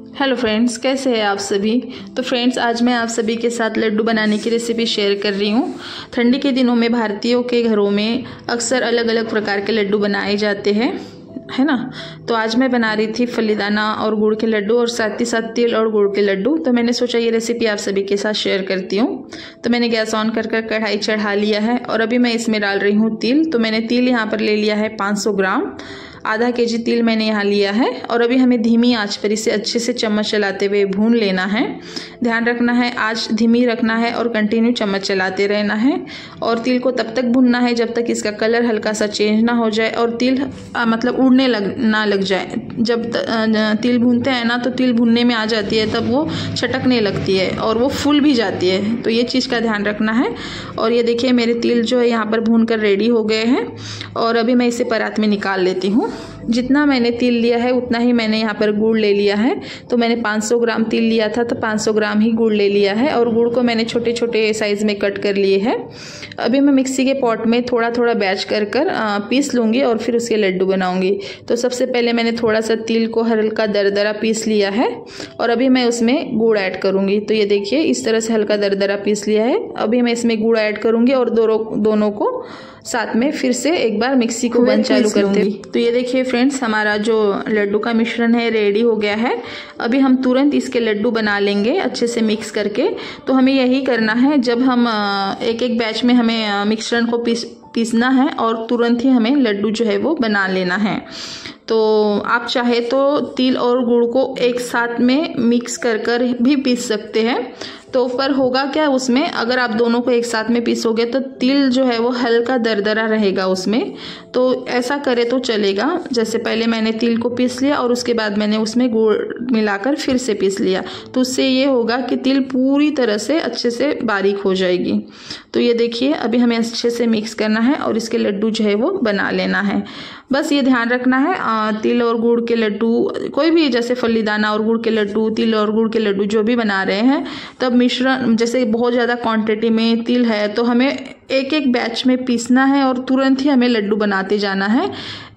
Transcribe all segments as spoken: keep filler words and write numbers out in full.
Hello friends, कैसे हैं आप सभी। तो फ्रेंड्स, आज मैं आप सभी के साथ लड्डू बनाने की रेसिपी शेयर कर रही हूँ। ठंडी के दिनों में भारतीयों के घरों में अक्सर अलग अलग प्रकार के लड्डू बनाए जाते हैं, है ना। तो आज मैं बना रही थी फलीदाना और गुड़ के लड्डू और साथ ही साथ तिल और गुड़ के लड्डू। तो मैंने सोचा ये रेसिपी आप सभी के साथ शेयर करती हूँ। तो मैंने गैस ऑन कर कर कढ़ाई चढ़ा लिया है और अभी मैं इसमें डाल रही हूँ तिल। तो मैंने तिल यहाँ पर ले लिया है पाँच सौ ग्राम, आधा के जी तिल मैंने यहाँ लिया है। और अभी हमें धीमी आंच पर इसे अच्छे से चम्मच चलाते हुए भून लेना है। ध्यान रखना है आंच धीमी रखना है और कंटिन्यू चम्मच चलाते रहना है। और तिल को तब तक भूनना है जब तक इसका कलर हल्का सा चेंज ना हो जाए और तिल आ, मतलब उड़ने लग ना लग जाए। जब त, तिल भूनते हैं ना तो तिल भूनने में आ जाती है, तब वो छटकने लगती है और वो फूल भी जाती है। तो ये चीज़ का ध्यान रखना है। और ये देखिए मेरे तिल जो है यहाँ पर भून कर रेडी हो गए हैं और अभी मैं इसे परात में निकाल लेती हूँ। जितना मैंने तिल लिया है उतना ही मैंने यहाँ पर गुड़ ले लिया है। तो मैंने पाँच सौ ग्राम तिल लिया था तो पाँच सौ ग्राम ही गुड़ ले लिया है और गुड़ को मैंने छोटे छोटे साइज़ में कट कर लिए है। अभी मैं मिक्सी के पॉट में थोड़ा थोड़ा बैच कर कर पीस लूँगी और फिर उसके लड्डू बनाऊँगी। तो सबसे पहले मैंने थोड़ा सा तिल को हल्का दरदरा पीस लिया है और अभी मैं उसमें गुड़ ऐड करूँगी। तो ये देखिए इस तरह से हल्का दरदरा पीस लिया है। अभी मैं इसमें गुड़ ऐड करूँगी और दोनों दोनों को साथ में फिर से एक बार मिक्सी को बंद चालू करते हैं। तो ये देखिए फ्रेंड्स, हमारा जो लड्डू का मिश्रण है रेडी हो गया है। अभी हम तुरंत इसके लड्डू बना लेंगे अच्छे से मिक्स करके। तो हमें यही करना है, जब हम एक एक बैच में हमें मिश्रण को पीस पीसना है और तुरंत ही हमें लड्डू जो है वो बना लेना है। तो आप चाहे तो तिल और गुड़ को एक साथ में मिक्स कर कर भी पीस सकते हैं। तो पर होगा क्या उसमें, अगर आप दोनों को एक साथ में पीसोगे तो तिल जो है वो हल्का दरदरा रहेगा उसमें। तो ऐसा करे तो चलेगा। जैसे पहले मैंने तिल को पीस लिया और उसके बाद मैंने उसमें गुड़ मिलाकर फिर से पीस लिया, तो उससे ये होगा कि तिल पूरी तरह से अच्छे से बारीक हो जाएगी। तो ये देखिए अभी हमें अच्छे से मिक्स करना है और इसके लड्डू जो है वो बना लेना है। बस ये ध्यान रखना है तिल और गुड़ के लड्डू, कोई भी जैसे फलीदाना और गुड़ के लड्डू, तिल और गुड़ के लड्डू जो भी बना रहे हैं, तब मिश्रण जैसे बहुत ज़्यादा क्वांटिटी में तिल है तो हमें एक एक बैच में पीसना है और तुरंत ही हमें लड्डू बनाते जाना है।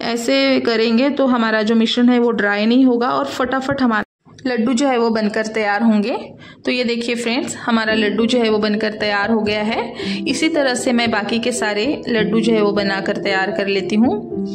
ऐसे करेंगे तो हमारा जो मिश्रण है वो ड्राई नहीं होगा और फटाफट हमारा लड्डू जो है वो बनकर तैयार होंगे। तो ये देखिए फ्रेंड्स, हमारा लड्डू जो है वो बनकर तैयार हो गया है। इसी तरह से मैं बाकी के सारे लड्डू जो है वो बनाकर तैयार कर लेती हूँ।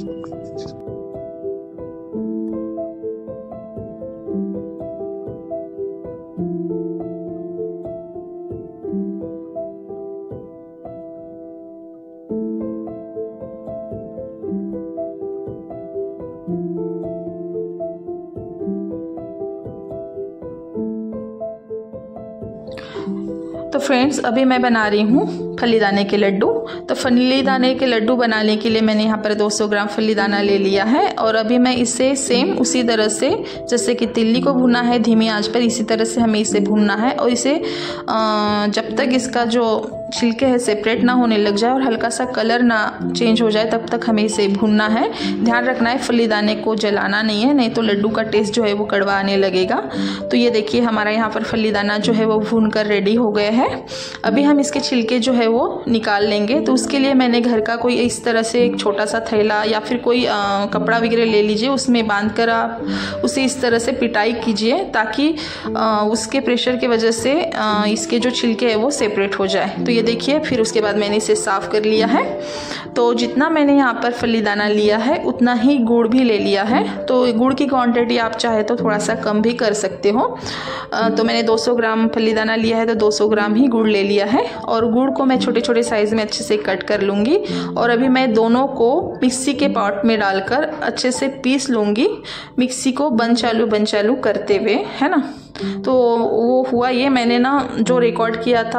तो फ्रेंड्स, अभी मैं बना रही हूँ फलीदाने के लड्डू। तो फलीदाने के लड्डू बनाने के लिए मैंने यहाँ पर दो सौ ग्राम फलीदाना ले लिया है और अभी मैं इसे सेम उसी तरह से जैसे कि तिल्ली को भुना है धीमी आंच पर, इसी तरह से हमें इसे भूनना है। और इसे जब तक इसका जो छिलके है सेपरेट ना होने लग जाए और हल्का सा कलर ना चेंज हो जाए तब तक हमें इसे भूनना है। ध्यान रखना है फलीदाने को जलाना नहीं है, नहीं तो लड्डू का टेस्ट जो है वो कड़वा आने लगेगा। तो ये देखिए हमारा यहाँ पर फलीदाना जो है वो भून कर रेडी हो गया है। अभी हम इसके छिलके जो है वो निकाल लेंगे। तो उसके लिए मैंने घर का कोई इस तरह से एक छोटा सा थैला या फिर कोई आ, कपड़ा वगैरह ले लीजिए, उसमें बांध कर आप उसे इस तरह से पिटाई कीजिए ताकि आ, उसके प्रेशर की वजह से आ, इसके जो छिलके है वो सेपरेट हो जाए। तो ये देखिए फिर उसके बाद मैंने इसे साफ़ कर लिया है। तो जितना मैंने यहाँ पर फलीदाना लिया है उतना ही गुड़ भी ले लिया है। तो गुड़ की क्वांटिटी आप चाहे तो थोड़ा सा कम भी कर सकते हो। तो मैंने दो सौ ग्राम फलीदाना लिया है तो दो सौ ग्राम ही गुड़ ले लिया है और गुड़ को मैं छोटे छोटे साइज़ में अच्छे से कट कर लूँगी। और अभी मैं दोनों को मिक्सी के पॉट में डालकर अच्छे से पीस लूँगी, मिक्सी को बंद चालू बंद चालू करते हुए, है ना। तो वो हुआ ये, मैंने ना जो रिकॉर्ड किया था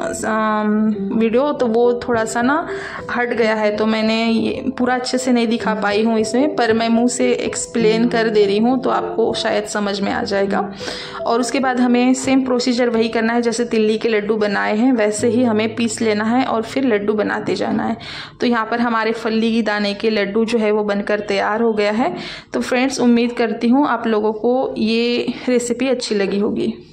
वीडियो तो वो थोड़ा सा ना हट गया है, तो मैंने ये पूरा अच्छे से नहीं दिखा पाई हूँ इसमें, पर मैं मुंह से एक्सप्लेन कर दे रही हूँ तो आपको शायद समझ में आ जाएगा। और उसके बाद हमें सेम प्रोसीजर वही करना है जैसे तिल्ली के लड्डू बनाए हैं वैसे ही हमें पीस लेना है और फिर लड्डू बनाते जाना है। तो यहाँ पर हमारे फली दाने के लड्डू जो है वो बनकर तैयार हो गया है। तो फ्रेंड्स, उम्मीद करती हूँ आप लोगों को ये रेसिपी अच्छी लगी होगी।